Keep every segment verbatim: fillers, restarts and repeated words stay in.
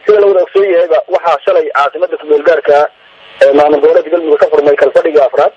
sida loo ogsoon yahay waxa shalay caasimada ku gaarka maamul goboleedka galmudug ka furmay kalfadhiga afraad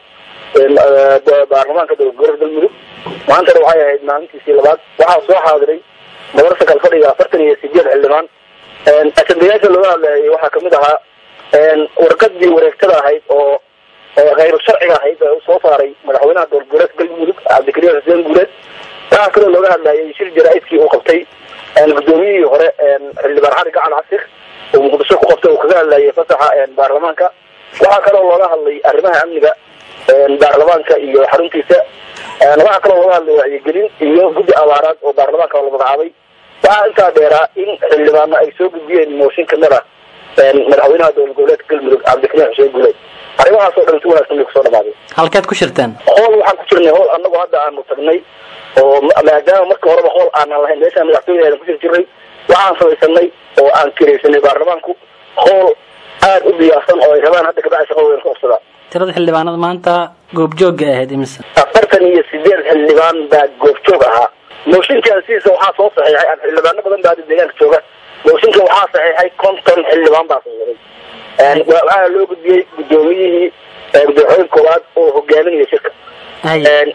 ee baarlamaanka gobolka galmudug maanta waxay ahayd maalintii labaad waxa soo xaadiray madarasa kalfadhiga afartan iyo sideed xildhibaan een asandeyaasha loo hadlayay waxa kamid ahaa een warqadii wareegtada ahayd oo غير الشرعي هيدا soo saaray madaxweynaha gobolka galmudug Cabdikariim Xuseen Guuleed waxa kale looga hadlayay shir jaraa'idkii uu qabtay ee gudoomiyihii hore ee xildhibaan Xariga Cali Casir oo muqdisho ku qabtay oo kaga hadlayay fasaxa ee baarlamaanka waxa kale looga hadlay arrimaha amniga ee baarlamaanka iyo xaruntiisa waxa kale looga hadlay wacyigelin iyo guddi abaarad oo baarlamaanka la magacaabay waxa inta dheeraa in xildhibaano ay soo gudbiyeen mooshin kamid ah ee madaxweynaha gobolka galmudug Cabdikariim Xuseen Guuleed arrimaha soo dhantu wanaagsan ku soo dhamaaday halkaad ku shirtaan hool waxaan ku jirnay hool anagu hadda aanu tagnay oo maadaama markii horeba hool aan lahayn meesha madaxtooyada ku jirnay waxaan samaysanay oo aan kireysanay baarlamaanku hool aad u diyaarsan oo ay rabaan hadda ka bacay shaqo weyn ku qabsada tirada xildhibaanada maanta goobjoog ahayd imisa afartan iyo sideed xildhibaan baa goobjoog ahaa mooshinkaasiisa waxaa soo saxiixay xildhibaano badan baa deegaanka jooga mooshinka waxaa saxiixay konton xildhibaan baa saxiixay een waxa loo gudbiyay gudoomiyihii madaxweyne koowaad oo hogaaminaya shirka een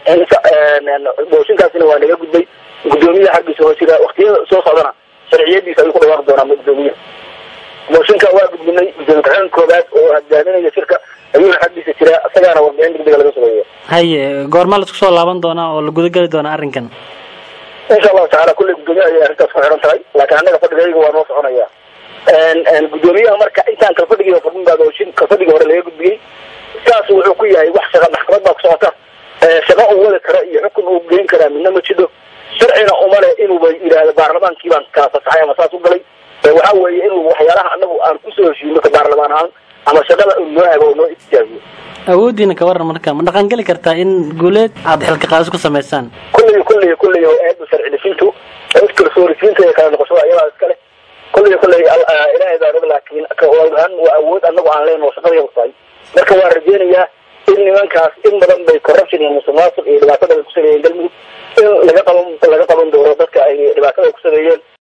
een mooshinkaasina waa laga gudbay gudoomiyaha xaqiisa oo jira waqtiyada soo socdana sharciyadiisa ay ku dhawaaq doonaan gudoomiyaha mooshinka waa gudbinay madaxweyne koowaad oo hogaaminaya shirka ayuu xaqiisa jira asagana warbixin degdeg laga soo leeyahay haye goorma la isku soo laaban doona oo la guda gali doona arrinkan insha Allah ta'ala kulli gudoomiyaha ay arrintaas ku xiran tahay laakiin anaga fadhigayga waa noo soconaya een een gudoomiyaha marka intaan ka fadhiyo fadhiga oo shin ka fadhiga hore laga gudbiyay taas wuxuu ku yahay wax shaqo maxkamad baa ku socota ee shaqo uu wada kara iyo xukun uu geyn kara midna ma jido sharciina uma leh inuu bay iraado baarlamaankii baan ka fasaxay ama saas u galay waxa weeye inuu waxyaalaha anagu aan ku soo heshiino ka baarlamaan ahaan ama shaqada uu noo hago noo istijaabiyo awoodiina ka waran marka ma dhaqan gali kartaa in Guuleed aad xilka qaadis ku sameeysan kulli kulli kulli oo aad sharci dhifintu iskul soo rifinta kala noqosho ayaa iska leh kulli kulli ilaahay baa laakiin ka waan awood anagu aan leeyahay shaqada yaqtay marka waa rajeenaya in nimankaas in badan bay corruption iyo musuqmaasuq iyo dhibaatada ku sameeyeen galmudug in laga qaban laga qaban doono dadka ay dhibaatada ku sameeyeen